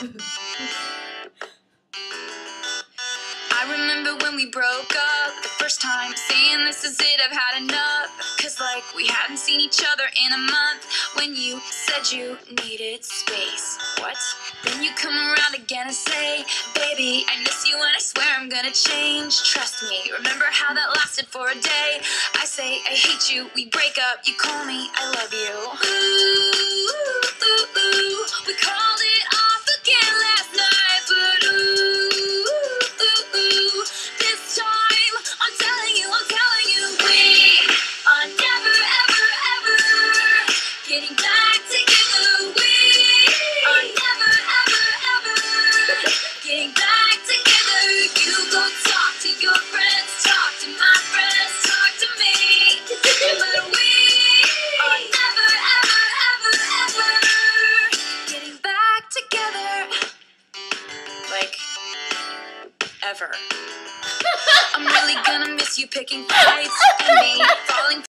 I remember when we broke up the first time, saying this is it, I've had enough. Cause like we hadn't seen each other in a month. When you said you needed space. What? Then you come around again and say, baby, I miss you and I swear I'm gonna change. Trust me, remember how that lasted for a day? I say I hate you, we break up, you call me, I love you. Ooh, ooh, ooh, we called it off again last night, but ooh, this time I'm telling you, we are never, ever, ever getting back together. We are never, ever, ever getting back together. You go talk to your friends, talk to my friends, talk to me, but we are never, ever, ever, ever getting back together. Like, ever. I'm really gonna miss you picking fights and me falling